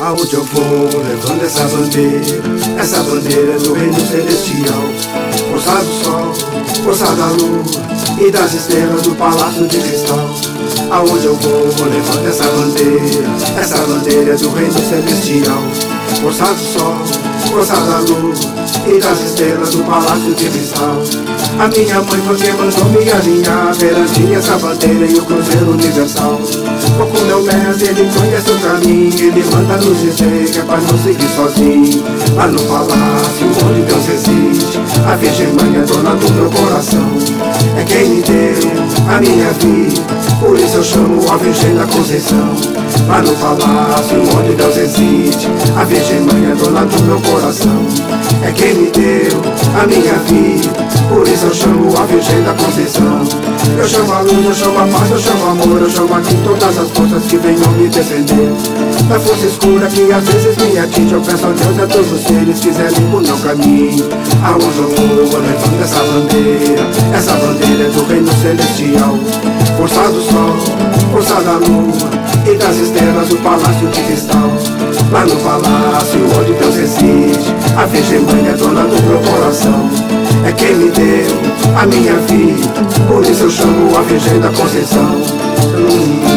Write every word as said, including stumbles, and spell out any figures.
Aonde eu vou, levando essa bandeira, essa bandeira do reino celestial. Força do sol, força da lua e das estrelas do palácio de cristal. Aonde eu vou, levando essa bandeira, essa bandeira do reino celestial. Força do sol, força da lua e das estrelas do palácio de cristal. A minha mãe foi quem mandou me alinhar perante essa bandeira e o cruzeiro universal. Pouco meu mestre, ele conhece o caminho, ele manda nos dizer que é pra não seguir sozinho. Lá no palácio onde Deus existe, a Virgem Mãe é dona do meu coração. É quem me deu a minha vida, por isso eu chamo a Virgem da Conceição. Lá no palácio onde Deus existe, a Virgem Mãe é dona do meu coração. É quem me deu a minha vida, por isso eu chamo a Virgem da Conceição. Eu chamo a luz, eu chamo a paz, eu chamo o amor, eu chamo aqui todas as forças que venham me defender da força escura que às vezes me atinge. Eu peço a Deus e a todos os seres que quiserem por meu caminho. Aonde eu vou, eu levanto essa bandeira, essa bandeira é do reino celestial. Força do sol, força da lua e das estrelas do palácio de cristal. Lá no palácio onde Deus reside, a Virgem Mãe é dona do meu coração. É quem me deu a minha vida, por isso eu chamo a Virgem da Conceição. hum.